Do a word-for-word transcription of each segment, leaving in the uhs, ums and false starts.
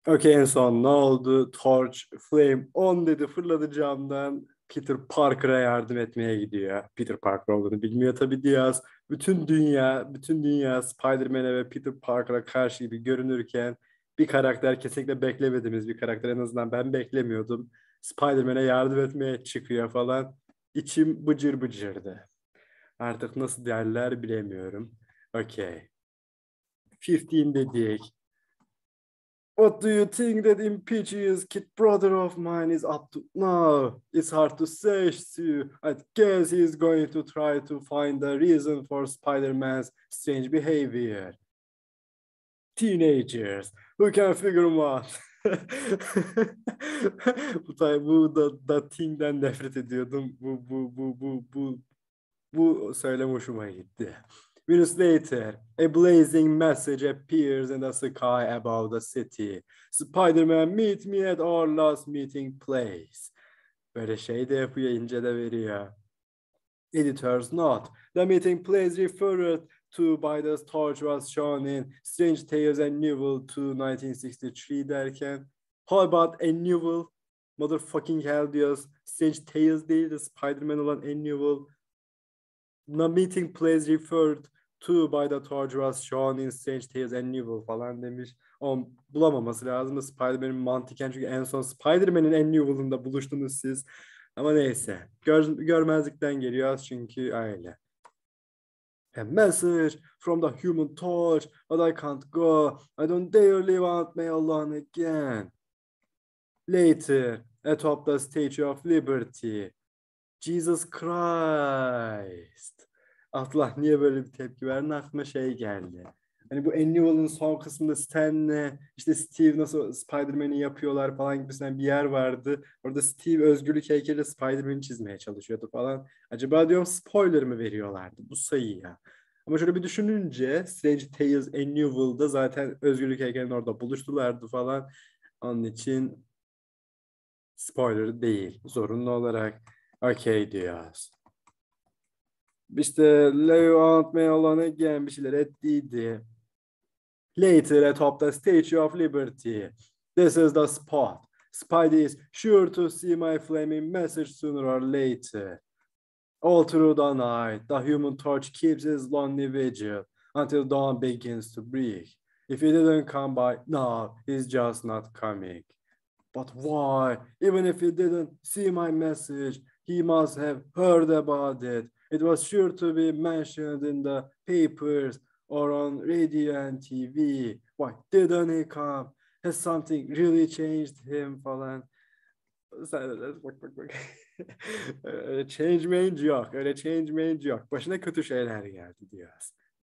Okey, en son ne oldu? Torch, Flame on dedi, fırladı camdan. Peter Parker'a yardım etmeye gidiyor. Peter Parker olduğunu bilmiyor tabii Diaz. Bütün dünya, bütün dünya Spider-Man'e ve Peter Parker'a karşı gibi görünürken bir karakter, kesinlikle beklemediğimiz bir karakter, en azından ben beklemiyordum. Spider-Man'e yardım etmeye çıkıyor falan. İçim bıcır bıcırdı. Artık nasıl derler bilemiyorum. Okey. on dedik. What do you think that impeaches kid brother of mine is up to now? It's hard to say, Stu. I guess he's going to try to find a reason for Spider-Man's strange behavior. Teenagers who can figure him out. bu tabi bu da, da thing'den nefret ediyordum. Bu bu bu bu bu bu söylem hoşuma gitti. Minutes later, a blazing message appears in the sky above the city. Spider-Man, meet me at our last meeting place. Böyle şey de yapıyor, ince de veriyor. Editor's note. The meeting place referred to by the torch was shown in Strange Tales Annual to nineteen sixty-three derken, how about Annual? Motherfucking hell diyoruz. Strange Tales değil de Spider-Man olan Annual. The meeting place referred to by the torch was shown in Strange Tales Annual falan demiş. Ama bulamaması lazım. Spider-Man'in mantıken, çünkü en son Spider-Man'in Annual'ında buluştunuz siz. Ama neyse. Gör, görmezlikten geliyor çünkü öyle. A message from the Human Torch, but I can't go. I don't dare leave Aunt May alone again. Later, atop the Statue of Liberty. Jesus Christ. Allah, niye böyle bir tepki verdin? Aklıma şey geldi. Hani bu Annual'ın son kısmında Stan'le işte Steve nasıl Spider-Man'i yapıyorlar falan gibisinden bir yer vardı. Orada Steve özgürlük heykeliyle Spider-Man'i çizmeye çalışıyordu falan. Acaba diyorum spoiler mı veriyorlardı bu sayıya? Ama şöyle bir düşününce Strange Tales Annual'da zaten özgürlük heykelinin orada buluştulardı falan. Onun için spoiler değil. Zorunlu olarak okey diyoruz. İşte Leo Aunt May olan again bir şeyler ettiydi. Later atop the Statue of Liberty. This is the spot. Spidey is sure to see my flaming message sooner or later. All through the night, the Human Torch keeps his lonely vigil until dawn begins to break. If he didn't come by now, he's just not coming. But why? Even if he didn't see my message, he must have heard about it. It was sure to be mentioned in the papers or on radio and T V. Why didn't he come? Has something really changed him falan? Bak bak bak. Öyle change mange yok. Öyle change mange yok. Başına kötü şeyler geldi diyoruz.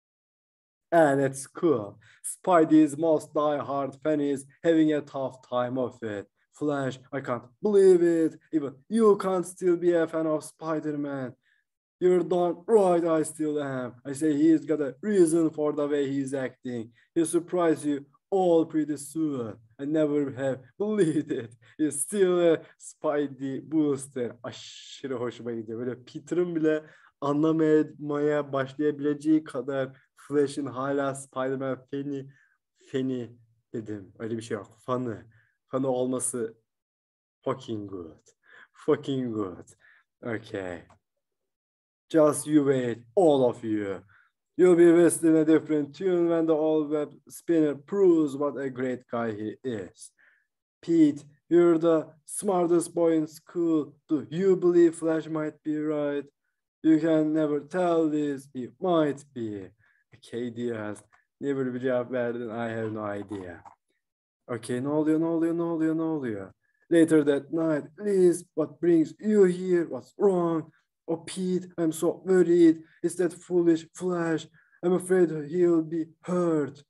And it's cool. Spidey's most die-hard fan is having a tough time of it. Flash, I can't believe it. Even you can't still be a fan of Spider-Man. You're darn right, I still am. I say he's got a reason for the way he's acting. He'll surprise you all pretty soon. I never have believed it. He's still a Spidey booster. Aşırı hoşuma gidiyor. Böyle Peter'ın bile anlamaya başlayabileceği kadar Flash'in hala Spider-Man fani, fani dedim. Öyle bir şey yok. Fanı. Fanı olması fucking good. Fucking good. Okay. Just you wait, all of you. You'll be whistling a different tune when the old web spinner proves what a great guy he is. Pete, you're the smartest boy in school. Do you believe Flash might be right? You can never tell this. He might be. Okay Diaz. Niye böyle bir cevap verdin? I have no idea. Okay, ne oluyor, ne oluyor, ne oluyor, ne oluyor? Later that night, Liz, what brings you here? What's wrong? Oh, Pete, I'm so worried. It's that foolish Flash. I'm afraid he'll be hurt.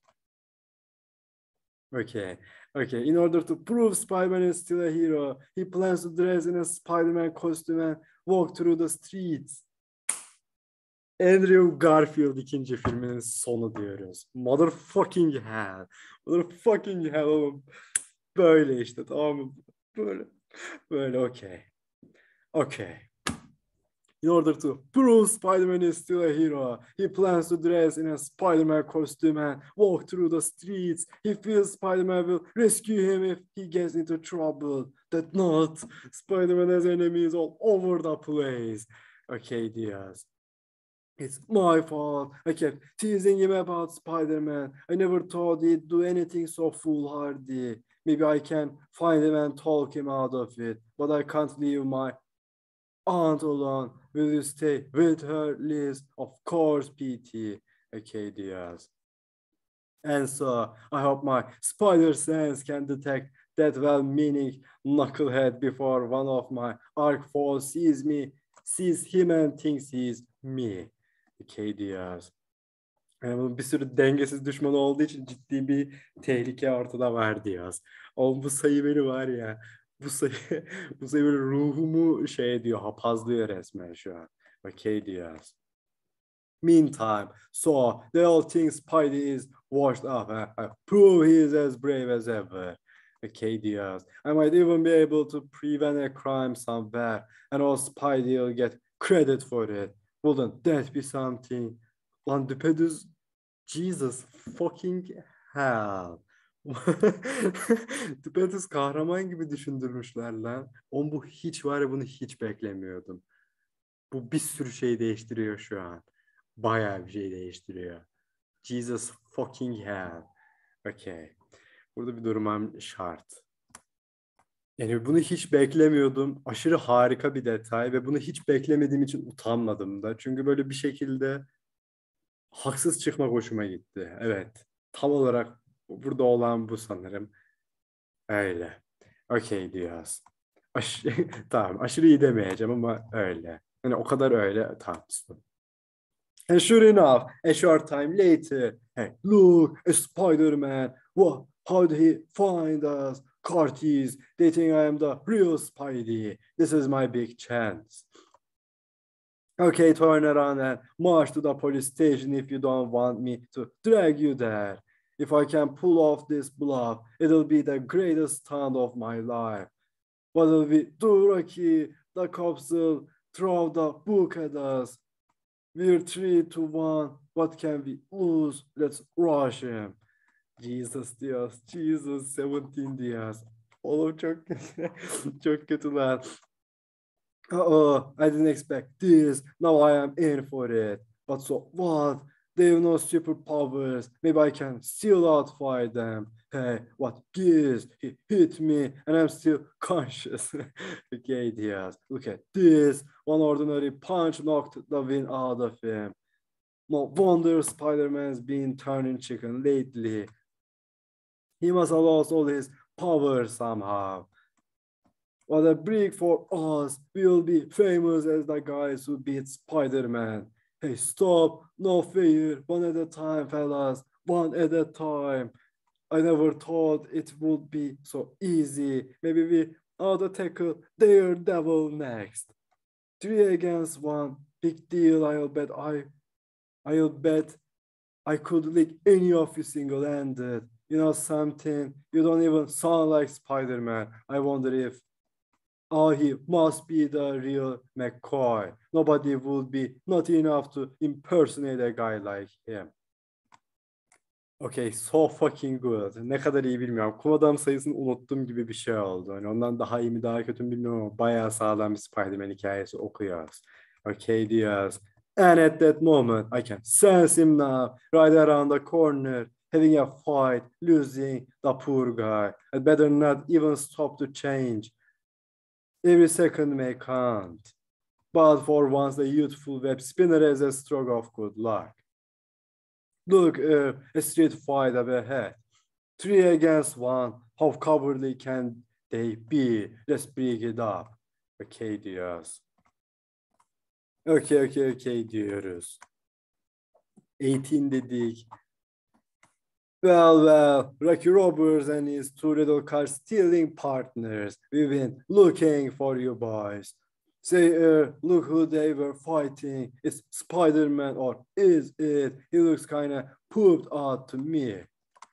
Okay, okay. In order to prove Spider-Man is still a hero, he plans to dress in a Spider-Man costume and walk through the streets. Andrew Garfield ikinci filminin sonu diyoruz. Motherfucking hell. Motherfucking hell oğlum. Böyle işte, tamam mı? Böyle. Böyle okey. Okey. In order to prove Spider-Man is still a hero, he plans to dress in a Spider-Man costume and walk through the streets. He feels Spider-Man will rescue him if he gets into trouble. That not, Spider-Man has enemies all over the place. Okay, Diaz. It's my fault. I kept teasing him about Spider-Man. I never thought he'd do anything so foolhardy. Maybe I can find him and talk him out of it, but I can't leave my aunt alone. Will you stay with her, Liz? Of course, P T. Okay, Diaz. And so I hope my spider sense can detect that well-meaning knucklehead before one of my arc foes sees me, sees him and thinks he's me. Okay, Diaz. Yani bir sürü dengesiz düşman olduğu için ciddi bir tehlike ortada var Diaz. O bu sayı beni var ya. Bu sayı bu sayı böyle ruhumu şey diyor, hapazlıyor resmen şu an. Okay, Diaz. Meantime, so they all think Spidey is washed up. I, I prove he is as brave as ever. Okay, Diaz. I might even be able to prevent a crime somewhere, and all Spidey will get credit for it. Wouldn't that be something? Lan düpedüz Jesus fucking hell. Düpedüz kahraman gibi düşündürmüşler lan. On bu hiç var ya, bunu hiç beklemiyordum. Bu bir sürü şey değiştiriyor şu an. Bayağı bir şey değiştiriyor. Jesus fucking hell. Okay. Burada bir durmam şart. Yani bunu hiç beklemiyordum. Aşırı harika bir detay ve bunu hiç beklemediğim için utanmadım da. Çünkü böyle bir şekilde haksız çıkmak hoşuma gitti. Evet. Tam olarak burada olan bu sanırım. Öyle. Okay diyoruz. Aş tamam. Aşırı iyi demeyeceğim ama öyle. Yani o kadar öyle. Tamam. And sure enough, a short time later, hey, look, a Spider-Man. What? How did he find us? Curtis, they think I am the real Spidey. This is my big chance. Okay, turn around and march to the police station if you don't want me to drag you there. If I can pull off this bluff, it'll be the greatest stunt of my life. What will we do, Rocky? The cops will throw the book at us. We're three to one. What can we lose? Let's rush him. Jesus Diaz. Jesus seventeen Diaz. Oğlum çok kötü. Çok kötü lan. Uh-oh, I didn't expect this. Now I am in for it. But so what? They have no superpowers. Maybe I can still outfight them. Hey, what gives? He hit me and I'm still conscious. Okay, Diaz. Look at this. One ordinary punch knocked the wind out of him. No wonder Spider-Man's been turning chicken lately. He must have lost all his power somehow. What a break for us. We will be famous as the guys who beat Spider-Man. Hey, stop. No fear. One at a time, fellas. One at a time. I never thought it would be so easy. Maybe we ought to tackle Daredevil next. Three against one. Big deal. I'll bet I, I'll bet I could lick any of you single-handed. You know something? You don't even sound like Spider-Man. I wonder if oh, he must be the real McCoy. Nobody would be not enough to impersonate a guy like him. Okay, so fucking good. Ne kadar iyi bilmiyorum. Kum adam sayısını unuttum gibi bir şey oldu. Yani ondan daha iyi mi daha kötü mü bilmiyorum ama bayağı sağlam bir Spider-Man hikayesi okuyoruz. Okay diyoruz. And at that moment, I can sense him now, right around the corner, having a fight, losing the poor guy. I'd better not even stop to change. Every second may count. But for once, the youthful web spinner has a stroke of good luck. Look, uh, a street fight up ahead. Three against one. How cowardly can they be? Let's break it up. Okay diyoruz. Okay, okay, okay diyoruz. eighteen dedik. Well, well, Rocky Roberts and his two little car stealing partners. We've been looking for you boys. Say, uh, look who they were fighting. It's Spider-Man, or is it? He looks kind of pooped out to me.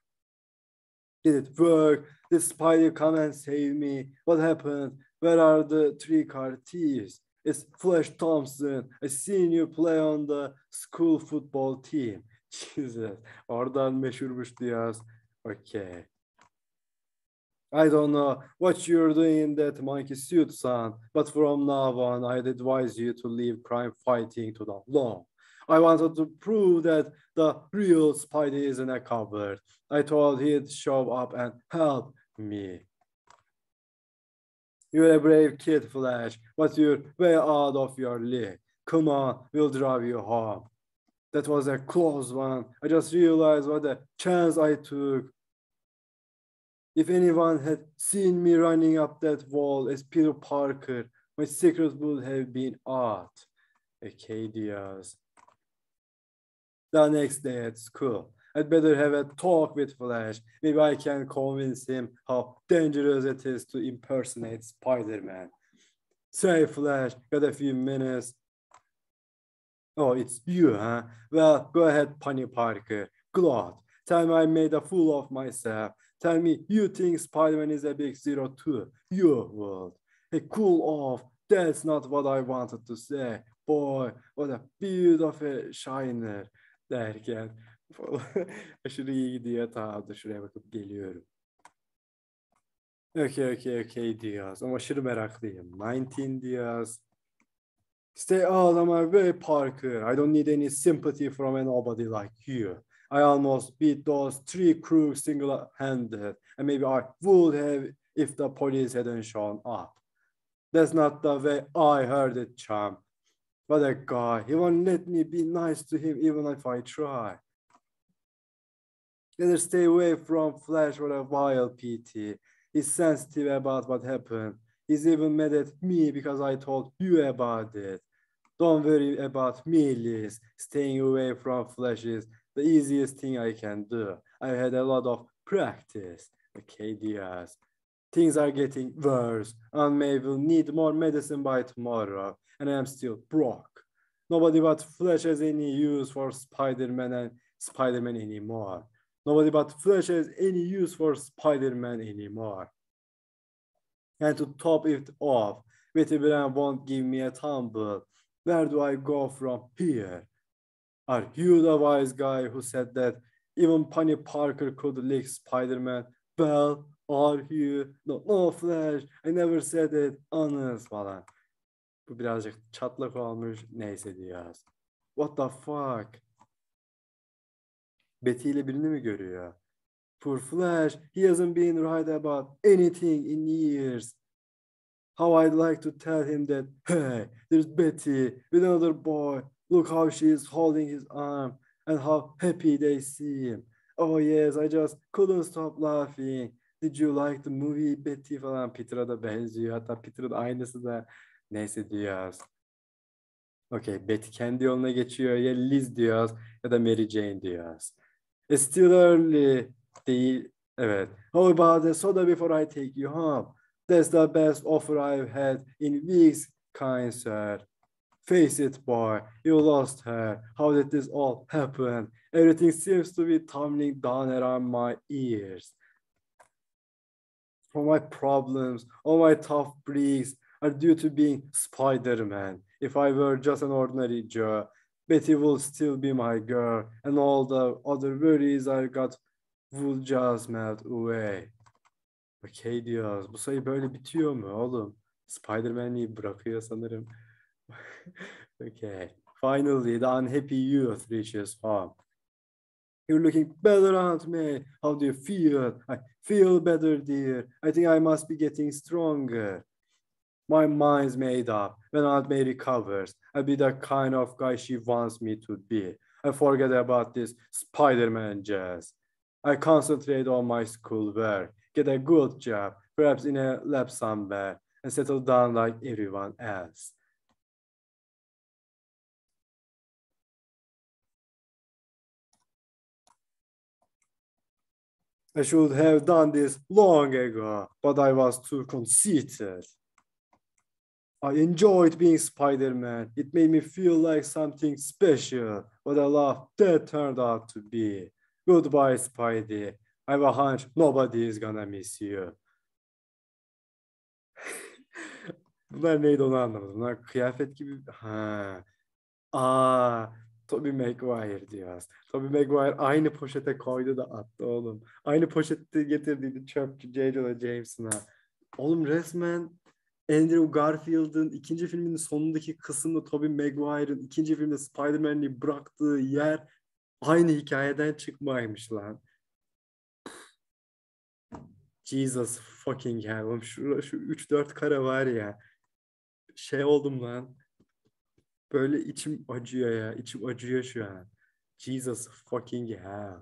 Did it work? Did Spidey come and save me? What happened? Where are the three car thieves? It's Flash Thompson. I seen you play on the school football team. Jesus. Oradan meşhurmuş Diaz. Okay. I don't know what you're doing in that monkey suit, son, but from now on, I'd advise you to leave crime fighting to the law. I wanted to prove that the real Spidey is in a cupboard. I thought he'd show up and help me. You're a brave kid, Flash, but you're way out of your league. Come on, we'll drive you home. That was a close one. I just realized what a chance I took. If anyone had seen me running up that wall as Peter Parker, my secret would have been out. Okay, Diaz. The next day at school, I'd better have a talk with Flash. Maybe I can convince him how dangerous it is to impersonate Spider-Man. Say, Flash, got a few minutes? Oh, it's you, huh? Well, go ahead, Penny Parker. Glad. Tell me I made a fool of myself. Tell me you think Spider-Man is a big zero too. You would. Hey, cool off. That's not what I wanted to say. Boy, what a bit of a shiner. Derken aşırı iyi gidiyor. Tamam da şuraya bakıp geliyorum. Okay, okay, okay Diaz. Ama aşırı meraklıyım. nineteen Diaz. Stay out of my way, Parker. I don't need any sympathy from a nobody like you. I almost beat those three crooks single-handed, and maybe I would have if the police hadn't shown up. That's not the way I heard it, chum. What a guy. He won't let me be nice to him even if I try. Better stay away from Flash for a while, P T. He's sensitive about what happened. He's even mad at me because I told you about it. Don't worry about me, Liz. Staying away from Flash is the easiest thing I can do. I've had a lot of practice. Okay, Diaz. Things are getting worse. Aunt May will need more medicine by tomorrow, and I'm still broke. Nobody but Flash has any use for Spider-Man and Spider-Man anymore. Nobody but Flash has any use for Spider-Man anymore. And to top it off, Betty Brand won't give me a tumble. Where do I go from here? Are you the wise guy who said that even Penny Parker could lick Spider-Man? Well, are you? No, no Flash, I never said it. Honest falan. Bu birazcık çatlak olmuş. Neyse Diaz. What the fuck? Betty ile birini mi görüyor? Poor Flash, he hasn't been right about anything in years. How I'd like to tell him that, hey, there's Betty with another boy. Look how she is holding his arm and how happy they seem. Oh yes, I just couldn't stop laughing. Did you like the movie Betty falan? Peter'a da benziyor. Hatta Peter'ın aynısı da. Neyse Diaz. Okay, Betty kendi yoluna geçiyor. Ya Liz Diaz ya da Mary Jane Diaz. It's still early. Değil. Evet. How about a soda before I take you home? That's the best offer I've had in weeks, kind sir. Face it, boy. You lost her. How did this all happen? Everything seems to be tumbling down around my ears. All my problems, all my tough breaks are due to being Spider-Man. If I were just an ordinary Joe, Betty would still be my girl, and all the other worries I got would just melt away. Okay diyoruz. Bu sayı böyle bitiyor mu oğlum? Spider-Man'i bırakıyor sanırım. Okay. Finally, the unhappy youth reaches home. You're looking better, Aunt May. How do you feel? I feel better, dear. I think I must be getting stronger. My mind's made up. When Aunt May recovers, I'll be the kind of guy she wants me to be. I forget about this Spider-Man jazz. I concentrate on my schoolwork, get a good job, perhaps in a lab somewhere, and settle down like everyone else. I should have done this long ago, but I was too conceited. I enjoyed being Spider-Man. It made me feel like something special. What a laugh that turned out to be. Goodbye, Spidey. I have a hunch nobody is gonna miss you. Bunlar neydi onu anlamadım. Bunlar kıyafet gibi. Ha. Aa, Tobey Maguire diyoruz. Tobey Maguire aynı poşete koydu da attı oğlum. Aynı poşette getirdiydi çöpçü J. Jonah Jameson'a. Oğlum resmen Andrew Garfield'ın ikinci filminin sonundaki kısımda Tobey Maguire'ın ikinci filmde Spider-Man'i bıraktığı yer aynı hikayeden çıkmaymış lan. Jesus fucking hell. Oğlum şu, şu üç dört kare var ya. Şey oldum lan. Böyle içim acıyor ya. İçim acıyor şu an. Jesus fucking hell.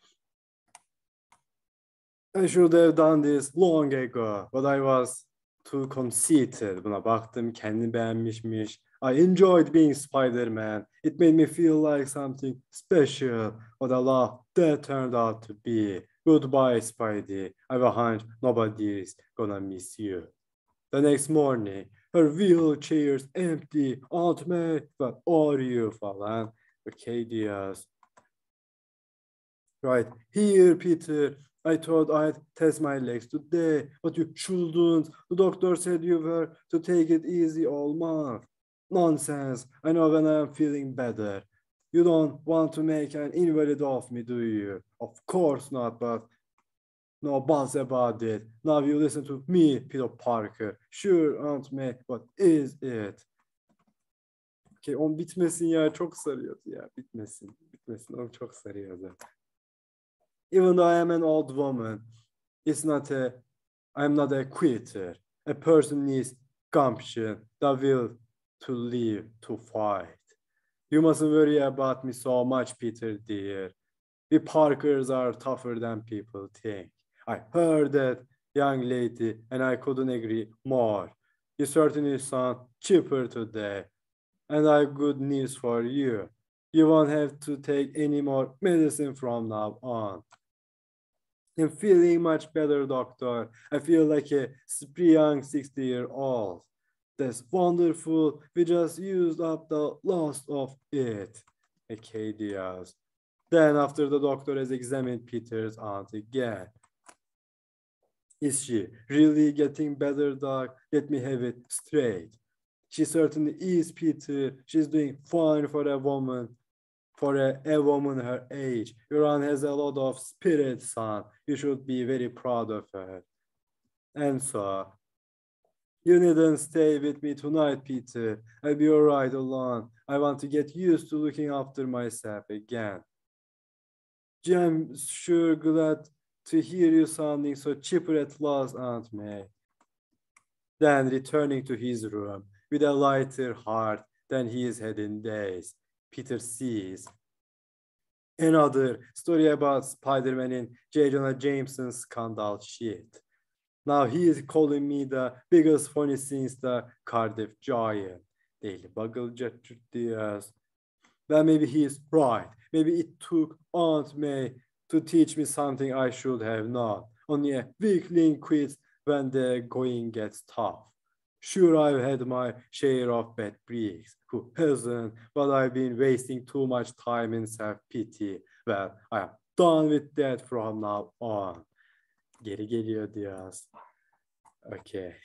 I should have done this long ago, but I was too conceited. Buna baktım, kendini beğenmişmiş. I enjoyed being Spider-Man. It made me feel like something special. What a love that turned out to be. Goodbye, Spidey. I have a hunch nobody's gonna miss you. The next morning, her wheelchair's empty. Aunt May, what are you falan. Okay diyoruz. Right. Here, Peter. I thought I'd test my legs today, but you shouldn't. The doctor said you were to take it easy all month. Nonsense. I know when I'm feeling better. You don't want to make an invalid of me, do you? Of course not, but no buzz about it. Now you listen to me, Peter Parker. Sure, Aunt May, what is it? Okay, on bitmesin ya. Çok sarıyordu ya. Bitmesin. Bitmesin. O çok sarıyordu. Even though I am an old woman, it's not a, I'm not a quitter. A person needs gumption, the will to live, to fight. You mustn't worry about me so much, Peter dear. We Parkers are tougher than people think. I heard that, young lady, and I couldn't agree more. You certainly sound cheaper today. And I have good news for you. You won't have to take any more medicine from now on. I'm feeling much better, doctor. I feel like a young sixty-year-old. That's wonderful. We just used up the last of it. Okay, Diaz. Then after the doctor has examined Peter's aunt again. Is she really getting better, doc? Let me have it straight. She certainly is, Peter. She's doing fine for a woman. For a, a woman her age. Your aunt has a lot of spirit, son. You should be very proud of her. And so, you needn't stay with me tonight, Peter. I'll be all right alone. I want to get used to looking after myself again. I'm sure glad to hear you sounding so chipper at last, Aunt May. Then returning to his room with a lighter heart than he's had in days, Peter sees another story about Spider-Man in J. Jonah Jameson's scandal shit. Now he is calling me the biggest funny since the Cardiff Giant. Daily Bugle diyoruz. Well, maybe he is right. Maybe it took Aunt May to teach me something I should have known. Only a weakling quits when the going gets tough. Sure, I've had my share of bad breaks. Who hasn't? But I've been wasting too much time in self-pity. Well, I am done with that from now on. Geri geliyor diyoruz. Okay.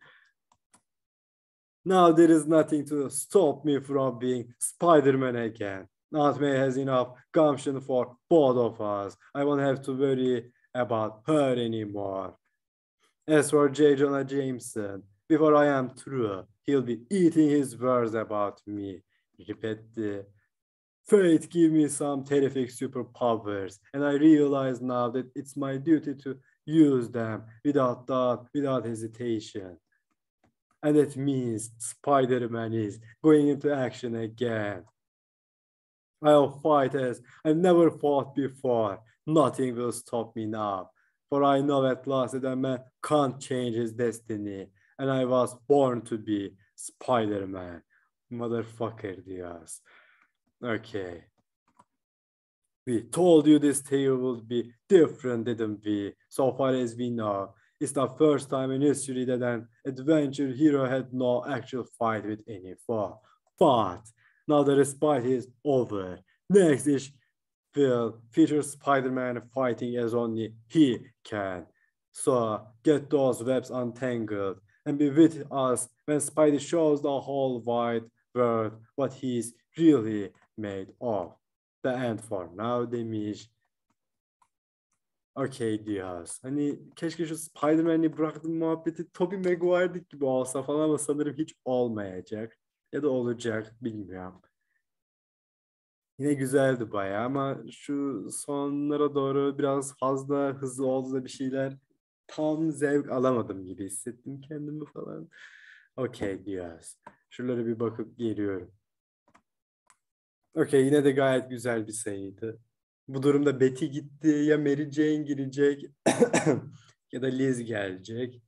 Now there is nothing to stop me from being Spider-Man again. Aunt May has enough gumption for both of us. I won't have to worry about her anymore. As for J. Jonah Jameson, before I am through, he'll be eating his words about me. Ripetti. Fate give me some terrific superpowers, and I realize now that it's my duty to use them without doubt, without hesitation. And that means Spider-Man is going into action again. I'll fight as I've never fought before. Nothing will stop me now. For I know at last that a man can't change his destiny. And I was born to be Spider-Man. Motherfucker diyoruz. Okay. We told you this tale would be different, didn't we? So far as we know, it's the first time in history that an adventure hero had no actual fight with any foe. But now the respite is over. Next issue will feature Spider-Man fighting as only he can. So get those webs untangled and be with us when Spidey shows the whole wide world what he's really made of. The end for now demiş. Okey diyoruz. Hani keşke şu Spider-Man'i bıraktığım muhabbeti Tobey Maguire'daki gibi olsa falan ama sanırım hiç olmayacak. Ya da olacak bilmiyorum. Yine güzeldi bayağı ama şu sonlara doğru biraz fazla hızlı oldu da bir şeyler tam zevk alamadım gibi hissettim kendimi falan. Okey diyoruz. Şuralara bir bakıp geliyorum. Okey yine de gayet güzel bir sayıydı. Bu durumda Betty gitti ya Mary Jane girecek ya da Liz gelecek.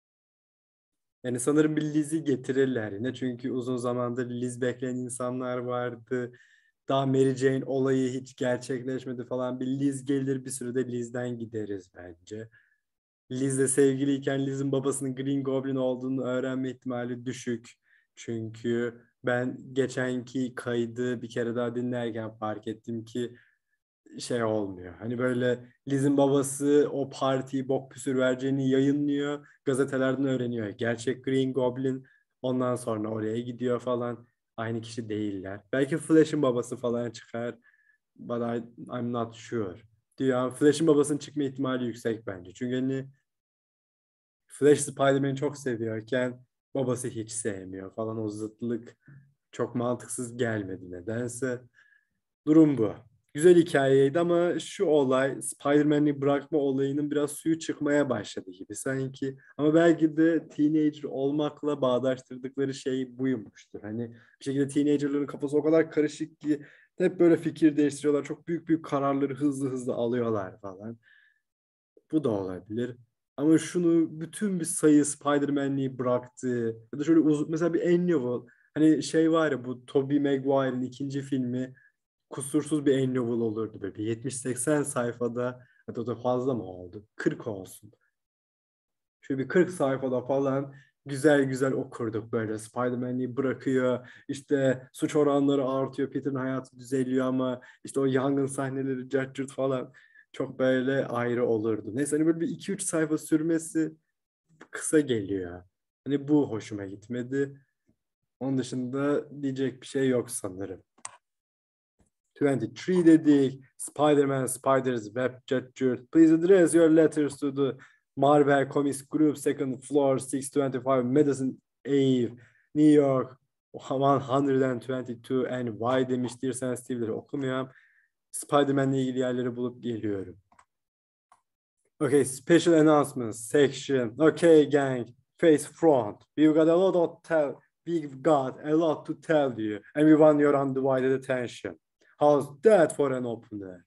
Yani sanırım bir Liz'i getirirler yine. Çünkü uzun zamandır Liz bekleyen insanlar vardı. Daha Mary Jane olayı hiç gerçekleşmedi falan. Bir Liz gelir bir sürede Liz'den gideriz bence. Liz'le sevgiliyken Liz'in babasının Green Goblin olduğunu öğrenme ihtimali düşük. Çünkü ben geçenki kaydı bir kere daha dinlerken fark ettim ki şey olmuyor. Hani böyle Liz'in babası o partiyi bok püsür vereceğini yayınlıyor. Gazetelerden öğreniyor. Gerçek Green Goblin ondan sonra oraya gidiyor falan. Aynı kişi değiller. Belki Flash'ın babası falan çıkar. But I, I'm not sure. Diyor. Flash'ın babasının çıkma ihtimali yüksek bence. Çünkü hani Flash Spider-Man'i çok seviyorken babası hiç sevmiyor falan. O zıtlık çok mantıksız gelmedi nedense. Durum bu. Güzel hikayeydi ama şu olay Spider-Man'i bırakma olayının biraz suyu çıkmaya başladı gibi sanki. Ama belki de teenager olmakla bağdaştırdıkları şey buymuştur. Hani bir şekilde teenagerların kafası o kadar karışık ki hep böyle fikir değiştiriyorlar. Çok büyük büyük kararları hızlı hızlı alıyorlar falan. Bu da olabilir. Ama şunu bütün bir sayı Spider-Man'liği bıraktı. Ya da şöyle uzun, mesela bir Annual. Hani şey var ya bu Tobey Maguire'ın ikinci filmi kusursuz bir en novel olurdu böyle. yetmiş seksen sayfada hatta o da fazla mı oldu? kırk olsun. Şöyle bir kırk sayfada falan güzel güzel okurduk böyle. Spider-Man'i bırakıyor. İşte suç oranları artıyor. Peter'ın hayatı düzeliyor ama işte o yangın sahneleri cart curt falan çok böyle ayrı olurdu. Neyse hani böyle bir iki üç sayfa sürmesi kısa geliyor. Hani bu hoşuma gitmedi. Onun dışında diyecek bir şey yok sanırım. twenty-three dedik. Spider-Man, Spider's Web Chat. Please address your letters to the Marvel Comics Group, second floor, six twenty-five Madison Ave, New York, one twenty-two and why demiştir. Sen Steve'leri okumuyorum. Spider-Man'le ilgili yerleri bulup geliyorum. Okay, special announcements section. Okay, gang, face front. We've got a lot of tell. We've got a lot to tell you, and we want your undivided attention. How's that for an opener?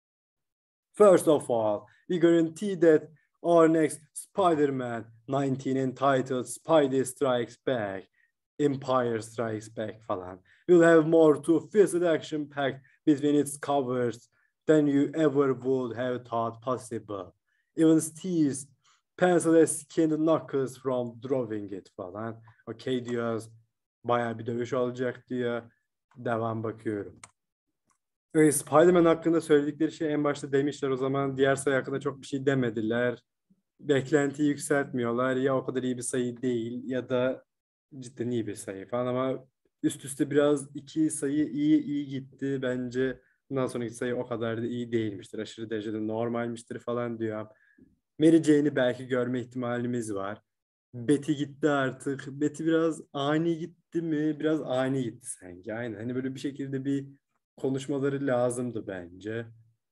First of all, we guarantee that our next Spider-Man nineteen entitled Spidey Strikes Back, Empire Strikes Back falan will have more two-fisted action packed between its covers than you ever would have thought possible. Even Steve's pencil has skinned knuckles from drawing it falan. Okay diyoruz. Bayağı bir dövüş olacak diyor. Devam bakıyorum. Evet, Spider-Man hakkında söyledikleri şey en başta demişler o zaman diğer sayı hakkında çok bir şey demediler. Beklentiyi yükseltmiyorlar. Ya o kadar iyi bir sayı değil ya da cidden iyi bir sayı falan ama üst üste biraz iki sayı iyi iyi gitti. Bence bundan sonraki sayı o kadar da iyi değilmiştir. Aşırı derecede normalmiştir falan diyor. Mary Jane'i belki görme ihtimalimiz var. Betty gitti artık. Betty biraz ani gitti mi? Biraz ani gitti sanki. Aynen. Hani böyle bir şekilde bir konuşmaları lazımdı bence.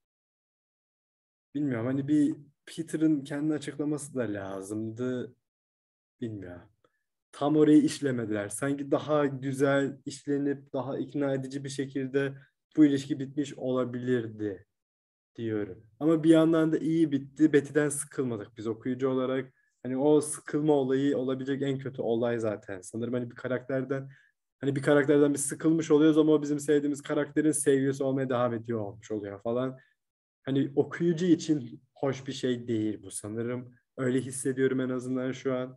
Bilmiyorum hani bir Peter'ın kendi açıklaması da lazımdı. Bilmiyorum. Tam orayı işlemediler. Sanki daha güzel işlenip daha ikna edici bir şekilde bu ilişki bitmiş olabilirdi diyorum. Ama bir yandan da iyi bitti. Betty'den sıkılmadık biz okuyucu olarak. Hani o sıkılma olayı olabilecek en kötü olay zaten. Sanırım hani bir karakterden hani bir karakterden bir sıkılmış oluyoruz ama o bizim sevdiğimiz karakterin sevgilisi olmaya devam ediyor olmuş oluyor falan. Hani okuyucu için hoş bir şey değil bu sanırım. Öyle hissediyorum en azından şu an.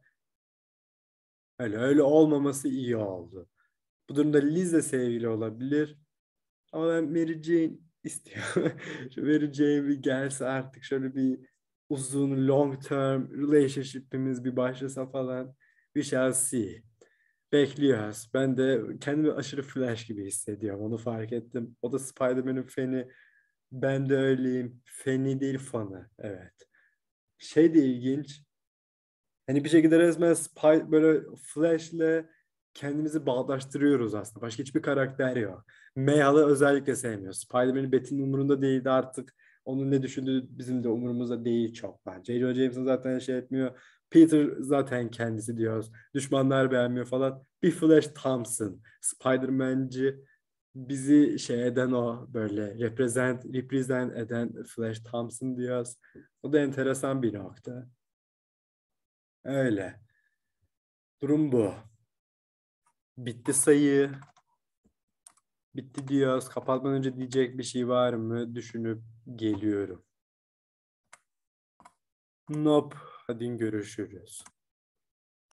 Öyle öyle olmaması iyi oldu. Bu durumda Liz de sevgili olabilir. Ama ben Mary Jane istiyorum. Şu Mary Jane bir gelse artık şöyle bir uzun long term relationship'imiz bir başlasa falan. We shall see. Bekliyoruz. Ben de kendimi aşırı Flash gibi hissediyorum. Onu fark ettim. O da Spider-Man'in fani. Ben de öyleyim. Fani değil, fanı. Evet. Şey de ilginç. Hani bir şekilde resmen Spy böyle Flash'le kendimizi bağdaştırıyoruz aslında. Başka hiçbir karakter yok. Mayhal'ı özellikle sevmiyor. Spider-Man'in Betty'nin umurunda değildi artık. Onun ne düşündüğü bizim de umurumuzda değil çok bence. J. Jonah Jameson zaten şey etmiyor. Peter zaten kendisi diyoruz. Düşmanlar beğenmiyor falan. Bir Flash Thompson. Spider-Man'ci bizi şey eden o böyle represent, represent eden Flash Thompson diyoruz. O da enteresan bir nokta. Öyle. Durum bu. Bitti sayı. Bitti diyoruz. Kapatmadan önce diyecek bir şey var mı? Düşünüp geliyorum. Nope. Hadi görüşürüz.